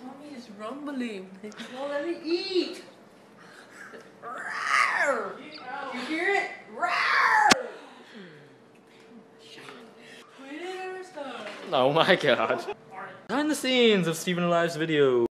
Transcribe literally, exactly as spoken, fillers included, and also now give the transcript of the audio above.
tummy is rumbling. It won't let me eat. You hear it? Oh my god. Behind the scenes of Stephen Alive's video.